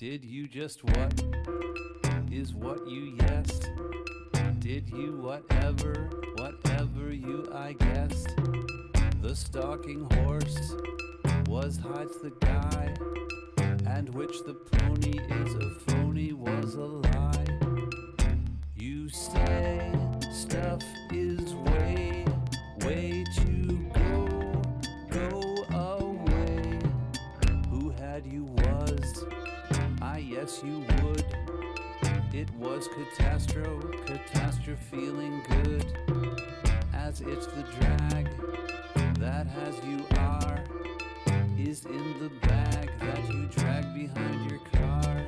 Did you just what is what you yesed? Did you whatever you I guessed? The stalking horse was hides the guy, and which the pony is a phony was a lie. You say stuff is way to go away. Who had you was, yes you would. It was catastrophe feeling good, as it's the drag that has you are, is in the bag that you drag behind your car.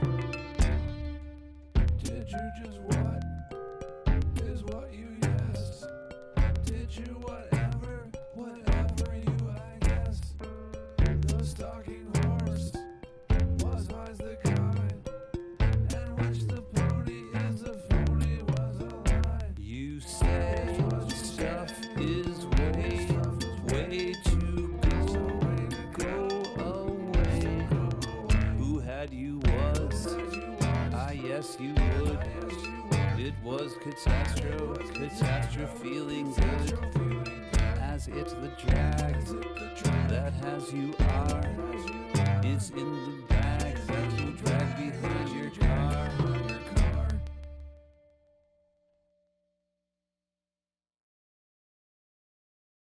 Did you just what is what you yes? Did you whatever you I guess? The stalking horse was always the kind, and which the pony is a phony was a lie. You say stuff is way to go away. Who had you was, yes you would. It was catastrophe feeling good, as it's the drag that has you are, is in the